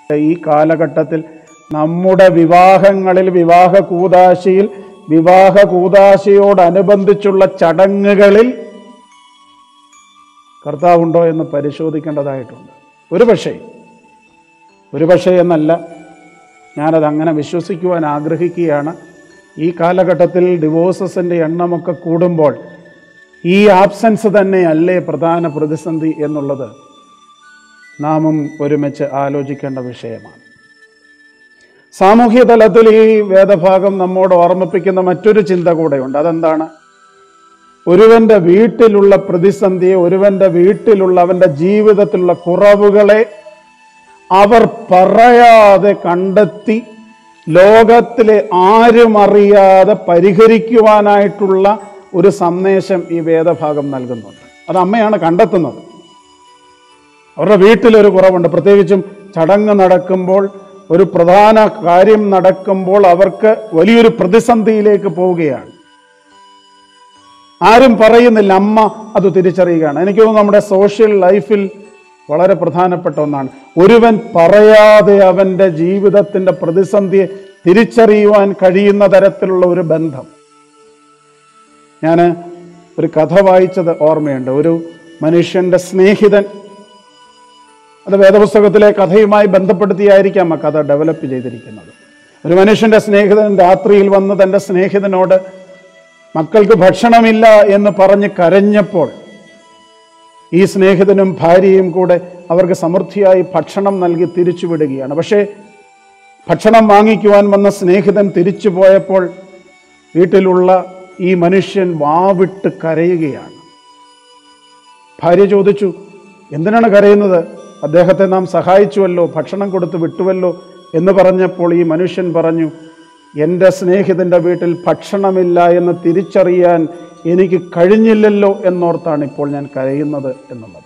ഈ കാലഘട്ടത്തിൽ നമ്മുടെ വിവാഹങ്ങളിൽ വിവാഹ കൂദാശയോടനുബന്ധിച്ചുള്ള ചടങ്ങുകളിൽ കർത്താവുണ്ടോ എന്ന് പരിശോധിക്കേണ്ടതായിട്ടുണ്ട്. ഒരു പക്ഷേ എന്നല്ല, ഞാനത് അങ്ങനെ വിശ്വസിക്കുവാൻ ആഗ്രഹിക്കുകയാണ്. ഈ കാലഘട്ടത്തിൽ ഡിവോഴ്സസിൻ്റെ എണ്ണമൊക്കെ കൂടുമ്പോൾ ഈ ആബ്സെൻസ് തന്നെയല്ലേ പ്രധാന പ്രതിസന്ധി എന്നുള്ളത് നാമും ഒരുമിച്ച് ആലോചിക്കേണ്ട വിഷയമാണ്. സാമൂഹ്യ തലത്തിൽ ഈ വേദഭാഗം നമ്മോട് ഓർമ്മിപ്പിക്കുന്ന മറ്റൊരു ചിന്ത കൂടെയുണ്ട്. അതെന്താണ്? ഒരുവൻ്റെ വീട്ടിലുള്ള പ്രതിസന്ധിയെ, ഒരുവൻ്റെ വീട്ടിലുള്ള അവൻ്റെ ജീവിതത്തിലുള്ള കുറവുകളെ അവർ പറയാതെ കണ്ടെത്തി ലോകത്തിലെ ആരും അറിയാതെ പരിഹരിക്കുവാനായിട്ടുള്ള ഒരു സന്ദേശം ഈ വേദഭാഗം നൽകുന്നുണ്ട്. അത് അമ്മയാണ് കണ്ടെത്തുന്നത്. അവരുടെ വീട്ടിലൊരു കുറവുണ്ട്, പ്രത്യേകിച്ചും ചടങ്ങ് നടക്കുമ്പോൾ, ഒരു പ്രധാന കാര്യം നടക്കുമ്പോൾ അവർക്ക് വലിയൊരു പ്രതിസന്ധിയിലേക്ക് പോവുകയാണ്. ആരും പറയുന്നില്ല, അമ്മ അത് തിരിച്ചറിയുകയാണ്. എനിക്ക് തോന്നുന്നു നമ്മുടെ സോഷ്യൽ ലൈഫിൽ വളരെ പ്രധാനപ്പെട്ട ഒന്നാണ്. ഒരുവൻ പറയാതെ അവൻ്റെ ജീവിതത്തിൻ്റെ പ്രതിസന്ധിയെ തിരിച്ചറിയുവാൻ കഴിയുന്ന തരത്തിലുള്ള ഒരു ബന്ധം. ഞാൻ ഒരു കഥ വായിച്ചത് ഓർമ്മയുണ്ട്. ഒരു മനുഷ്യൻ്റെ സ്നേഹിതൻ, അത് വേദപുസ്തകത്തിലെ കഥയുമായി ബന്ധപ്പെടുത്തിയായിരിക്കാം ആ കഥ ഡെവലപ്പ് ചെയ്തിരിക്കുന്നത്. ഒരു മനുഷ്യൻ്റെ സ്നേഹിതൻ രാത്രിയിൽ വന്ന് തൻ്റെ സ്നേഹിതനോട് മക്കൾക്ക് ഭക്ഷണമില്ല എന്ന് പറഞ്ഞ് കരഞ്ഞപ്പോൾ ഈ സ്നേഹിതനും ഭാര്യയും കൂടെ അവർക്ക് സമൃദ്ധിയായി ഭക്ഷണം നൽകി തിരിച്ചുവിടുകയാണ്. പക്ഷേ ഭക്ഷണം വാങ്ങിക്കുവാൻ വന്ന സ്നേഹിതൻ തിരിച്ചു പോയപ്പോൾ വീട്ടിലുള്ള ഈ മനുഷ്യൻ വാവിട്ട് കരയുകയാണ്. ഭാര്യ ചോദിച്ചു, എന്തിനാണ് കരയുന്നത്? അദ്ദേഹത്തെ നാം സഹായിച്ചുവല്ലോ, ഭക്ഷണം കൊടുത്ത് വിട്ടുവല്ലോ എന്ന് പറഞ്ഞപ്പോൾ ഈ മനുഷ്യൻ പറഞ്ഞു, എൻ്റെ സ്നേഹിതൻ്റെ വീട്ടിൽ ഭക്ഷണമില്ല എന്ന് തിരിച്ചറിയാൻ എനിക്ക് കഴിഞ്ഞില്ലല്ലോ എന്നോർത്താണ് ഇപ്പോൾ ഞാൻ കരയുന്നത് എന്നുള്ളത്.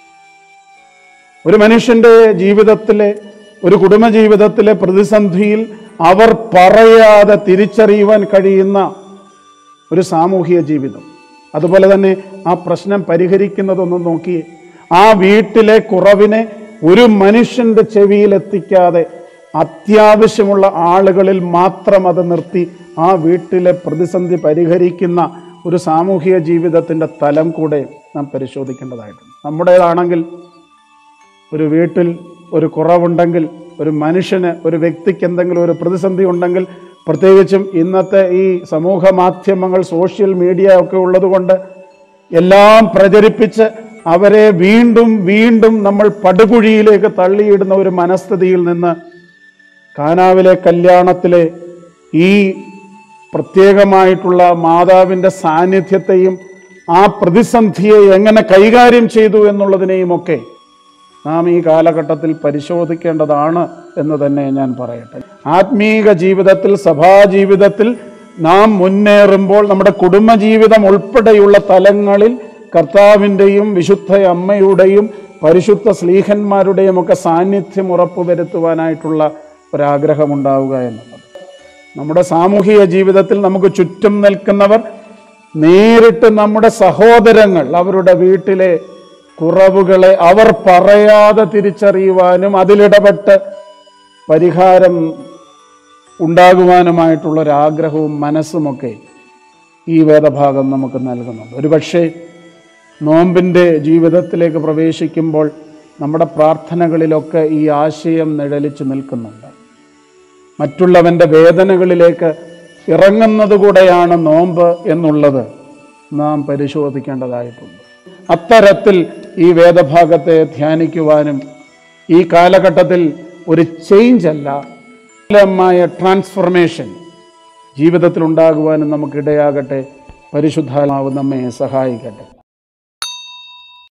ഒരു മനുഷ്യൻ്റെ ജീവിതത്തിലെ, ഒരു കുടുംബജീവിതത്തിലെ പ്രതിസന്ധിയിൽ അവർ പറയാതെ തിരിച്ചറിയുവാൻ കഴിയുന്ന ഒരു സാമൂഹിക ജീവിതം. അതുപോലെ തന്നെ ആ പ്രശ്നം പരിഹരിക്കുന്നതൊന്ന് നോക്കിയേ. ആ വീട്ടിലെ കുറവിനെ ഒരു മനുഷ്യൻ്റെ ചെവിയിലെത്തിക്കാതെ അത്യാവശ്യമുള്ള ആളുകളിൽ മാത്രം അത് നിർത്തി ആ വീട്ടിലെ പ്രതിസന്ധി പരിഹരിക്കുന്ന ഒരു സാമൂഹിക ജീവിതത്തിൻ്റെ തലം കൂടെ നാം പരിശോധിക്കേണ്ടതായിട്ടുണ്ട്. നമ്മുടേതാണെങ്കിൽ ഒരു വീട്ടിൽ ഒരു കുറവുണ്ടെങ്കിൽ, ഒരു മനുഷ്യന്, ഒരു വ്യക്തിക്ക് എന്തെങ്കിലും ഒരു പ്രതിസന്ധി ഉണ്ടെങ്കിൽ, പ്രത്യേകിച്ചും ഇന്നത്തെ ഈ സമൂഹ മാധ്യമങ്ങൾ, സോഷ്യൽ മീഡിയ ഒക്കെ ഉള്ളതുകൊണ്ട് എല്ലാം പ്രചരിപ്പിച്ച് അവരെ വീണ്ടും വീണ്ടും നമ്മൾ പടുകുഴിയിലേക്ക് തള്ളിയിടുന്ന ഒരു മനസ്ഥിതിയിൽ നിന്ന് കാനാവിലെ കല്യാണത്തിലെ ഈ പ്രത്യേകമായിട്ടുള്ള മാതാവിൻ്റെ സാന്നിധ്യത്തെയും ആ പ്രതിസന്ധിയെ എങ്ങനെ കൈകാര്യം ചെയ്തു എന്നുള്ളതിനെയുമൊക്കെ നാം ഈ കാലഘട്ടത്തിൽ പരിശോധിക്കേണ്ടതാണ് എന്ന് തന്നെ ഞാൻ പറയട്ടെ. ആത്മീക ജീവിതത്തിൽ, സഭാജീവിതത്തിൽ നാം മുന്നേറുമ്പോൾ നമ്മുടെ കുടുംബജീവിതം ഉൾപ്പെടെയുള്ള തലങ്ങളിൽ കർത്താവിൻ്റെയും വിശുദ്ധ അമ്മയുടെയും പരിശുദ്ധ സ്ലീഹന്മാരുടെയും ഒക്കെ സാന്നിധ്യം ഉറപ്പുവരുത്തുവാനായിട്ടുള്ള ഒരാഗ്രഹമുണ്ടാവുക എന്നുള്ളത്. നമ്മുടെ സാമൂഹിക ജീവിതത്തിൽ നമുക്ക് ചുറ്റും നിൽക്കുന്നവർ നേരിട്ട് നമ്മുടെ സഹോദരങ്ങൾ, അവരുടെ വീട്ടിലെ കുറവുകളെ അവർ പറയാതെ തിരിച്ചറിയുവാനും അതിലിടപെട്ട് പരിഹാരം ഉണ്ടാകുവാനുമായിട്ടുള്ളൊരാഗ്രഹവും മനസ്സുമൊക്കെ ഈ വേദഭാഗം നമുക്ക് നൽകുന്നുണ്ട്. ഒരുപക്ഷെ നോമ്പിൻ്റെ ജീവിതത്തിലേക്ക് പ്രവേശിക്കുമ്പോൾ നമ്മുടെ പ്രാർത്ഥനകളിലൊക്കെ ഈ ആശയം നിഴലിച്ചു നിൽക്കുന്നുണ്ട്. മറ്റുള്ളവൻ്റെ വേദനകളിലേക്ക് ഇറങ്ങുന്നത് കൂടെയാണ് നോമ്പ് എന്നുള്ളത് നാം പരിശോധിക്കേണ്ടതായിട്ടുണ്ട്. അത്തരത്തിൽ ഈ വേദഭാഗത്തെ ധ്യാനിക്കുവാനും ഈ കാലഘട്ടത്തിൽ ഒരു ചേഞ്ച് അല്ല, ട്രാൻസ്ഫർമേഷൻ ജീവിതത്തിൽ ഉണ്ടാകുവാനും നമുക്കിടയാകട്ടെ. പരിശുദ്ധാത്മാവ് നമ്മെ സഹായിക്കട്ടെ.